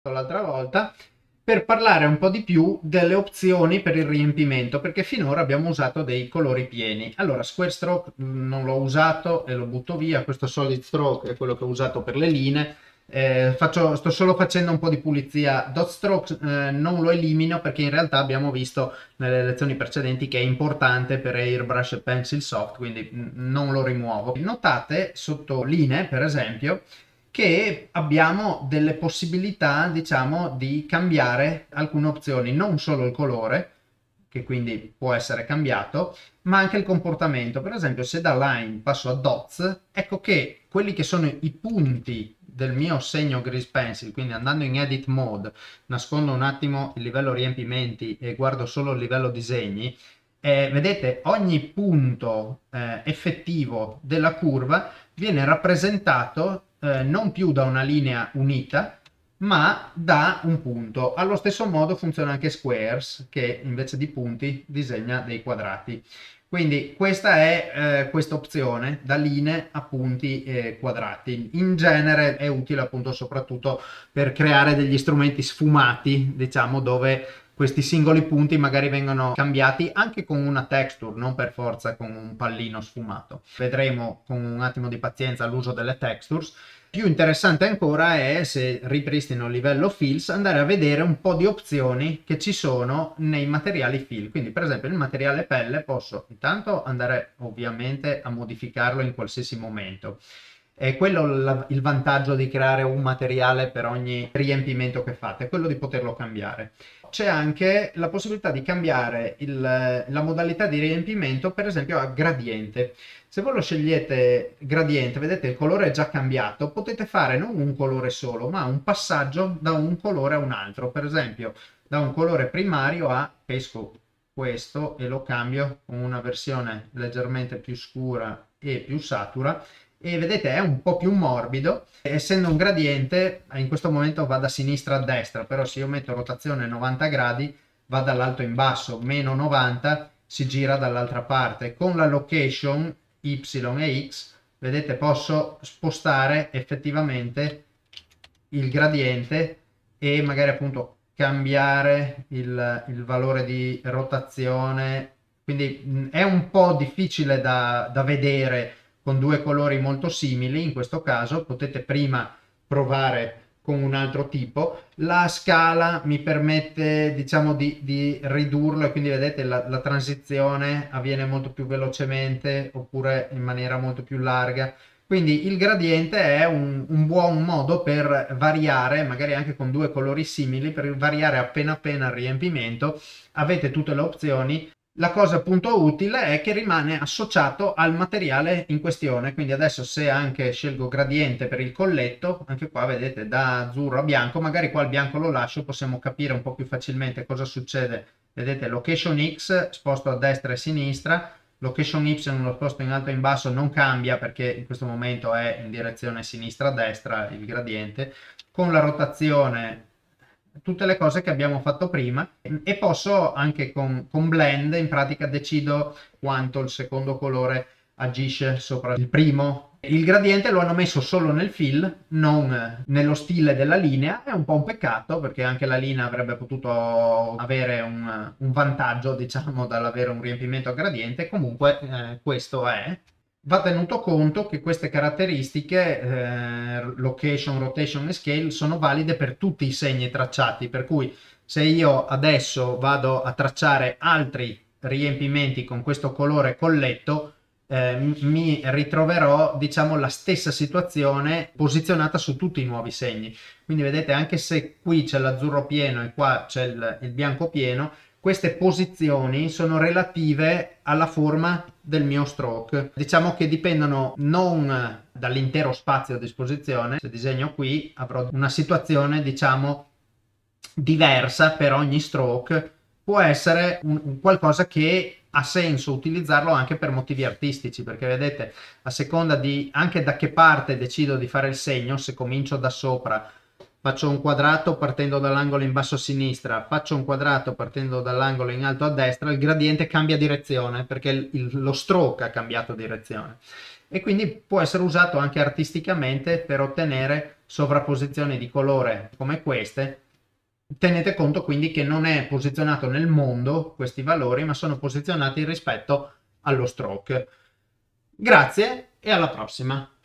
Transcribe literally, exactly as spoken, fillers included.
l'altra volta, per parlare un po' di più delle opzioni per il riempimento, perché finora abbiamo usato dei colori pieni. Allora, Square Stroke non l'ho usato e lo butto via, questo Solid Stroke è quello che ho usato per le linee. Eh, faccio, sto solo facendo un po' di pulizia. Dot Stroke eh, non lo elimino perché in realtà abbiamo visto nelle lezioni precedenti che è importante per Airbrush e Pencil Soft, quindi non lo rimuovo. Notate sotto linee, per esempio, che abbiamo delle possibilità, diciamo, di cambiare alcune opzioni, non solo il colore, che quindi può essere cambiato, ma anche il comportamento. Per esempio, se da line passo a dots, ecco che quelli che sono i punti del mio segno Grease Pencil, quindi andando in edit mode, nascondo un attimo il livello riempimenti e guardo solo il livello disegni, eh, vedete ogni punto eh, effettivo della curva viene rappresentato eh, non più da una linea unita, ma da un punto. Allo stesso modo funziona anche Squares, che invece di punti disegna dei quadrati. Quindi questa è eh, questa opzione da linee a punti e quadrati. In genere è utile appunto soprattutto per creare degli strumenti sfumati, diciamo, dove questi singoli punti magari vengono cambiati anche con una texture, non per forza con un pallino sfumato. Vedremo con un attimo di pazienza l'uso delle textures. Più interessante ancora è, se ripristino il livello fills, andare a vedere un po' di opzioni che ci sono nei materiali fill. Quindi per esempio il materiale pelle posso intanto andare ovviamente a modificarlo in qualsiasi momento. È quello la, il vantaggio di creare un materiale per ogni riempimento che fate, quello di poterlo cambiare. C'è anche la possibilità di cambiare il, la modalità di riempimento, per esempio a gradiente. Se voi lo scegliete gradiente, vedete il colore è già cambiato, potete fare non un colore solo, ma un passaggio da un colore a un altro. Per esempio, da un colore primario a, pesco questo e lo cambio con una versione leggermente più scura e più satura, e vedete è un po' più morbido. Essendo un gradiente in questo momento va da sinistra a destra, però se io metto rotazione novanta gradi va dall'alto in basso, meno novanta si gira dall'altra parte. Con la location Y e X vedete posso spostare effettivamente il gradiente e magari appunto cambiare il, il valore di rotazione, quindi mh, è un po' difficile da, da vedere con due colori molto simili. In questo caso potete prima provare con un altro tipo. La scala mi permette, diciamo, di, di ridurlo, e quindi vedete la, la transizione avviene molto più velocemente oppure in maniera molto più larga. Quindi il gradiente è un, un buon modo per variare, magari anche con due colori simili, per variare appena appena il riempimento. Avete tutte le opzioni. La cosa appunto utile è che rimane associato al materiale in questione, quindi adesso se anche scelgo gradiente per il colletto, anche qua vedete da azzurro a bianco, magari qua il bianco lo lascio, possiamo capire un po' più facilmente cosa succede. Vedete location X sposto a destra e a sinistra, location Y lo sposto in alto e in basso, non cambia perché in questo momento è in direzione sinistra-destra il gradiente. Con la rotazione tutte le cose che abbiamo fatto prima, e posso anche con, con blend in pratica decido quanto il secondo colore agisce sopra il primo. Il gradiente lo hanno messo solo nel fill, non nello stile della linea. È un po' un peccato perché anche la linea avrebbe potuto avere un, un vantaggio, diciamo, dall'avere un riempimento a gradiente. Comunque eh, questo è. Va tenuto conto che queste caratteristiche, eh, location, rotation e scale, sono valide per tutti i segni tracciati, per cui se io adesso vado a tracciare altri riempimenti con questo colore colletto, eh, mi ritroverò, diciamo, la stessa situazione posizionata su tutti i nuovi segni. Quindi vedete, anche se qui c'è l'azzurro pieno e qua c'è il, il bianco pieno, queste posizioni sono relative alla forma del mio stroke. Diciamo che dipendono non dall'intero spazio a disposizione. Se disegno qui avrò una situazione, diciamo, diversa per ogni stroke. Può essere un, un qualcosa che ha senso utilizzarlo anche per motivi artistici, perché vedete, a seconda di anche da che parte decido di fare il segno, se comincio da sopra faccio un quadrato partendo dall'angolo in basso a sinistra, faccio un quadrato partendo dall'angolo in alto a destra, il gradiente cambia direzione perché il, il, lo stroke ha cambiato direzione. E quindi può essere usato anche artisticamente per ottenere sovrapposizioni di colore come queste. Tenete conto quindi che non è posizionato nel mondo questi valori, ma sono posizionati rispetto allo stroke. Grazie e alla prossima!